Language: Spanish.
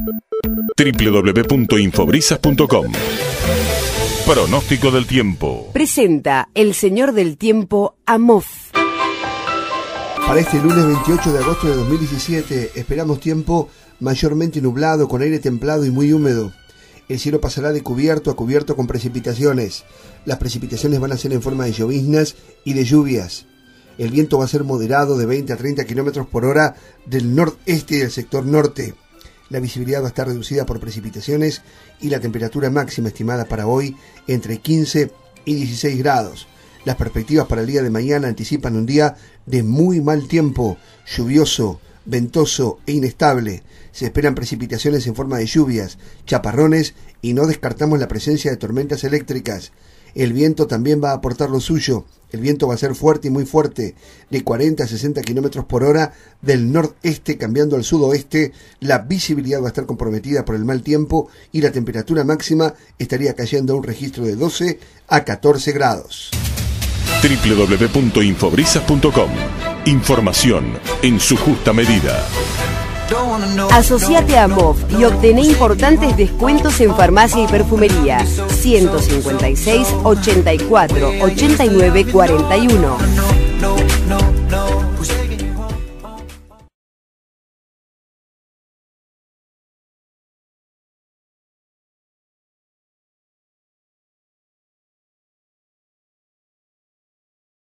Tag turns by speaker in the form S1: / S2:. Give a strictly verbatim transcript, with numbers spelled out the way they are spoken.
S1: w w w punto infobrisas punto com. Pronóstico del tiempo.
S2: Presenta el señor del tiempo Amof.
S3: Para este lunes veintiocho de agosto de dos mil diecisiete esperamos tiempo mayormente nublado, con aire templado y muy húmedo. El cielo pasará de cubierto a cubierto con precipitaciones. Las precipitaciones van a ser en forma de lloviznas y de lluvias. El viento va a ser moderado de veinte a treinta kilómetros por hora del nordeste y del sector norte. La visibilidad va a estar reducida por precipitaciones y la temperatura máxima estimada para hoy entre quince y dieciséis grados. Las perspectivas para el día de mañana anticipan un día de muy mal tiempo, lluvioso, ventoso e inestable. Se esperan precipitaciones en forma de lluvias, chaparrones y no descartamos la presencia de tormentas eléctricas. El viento también va a aportar lo suyo. El viento va a ser fuerte y muy fuerte, de cuarenta a sesenta kilómetros por hora del nordeste cambiando al sudoeste. La visibilidad va a estar comprometida por el mal tiempo y la temperatura máxima estaría cayendo a un registro de doce a catorce grados.
S1: w w w punto infobrisas punto com. Información en su justa medida.
S2: Asociate a Amof y obtené importantes descuentos en farmacia y perfumería. ciento cincuenta y seis, ochenta y cuatro, ochenta y nueve, cuarenta y uno.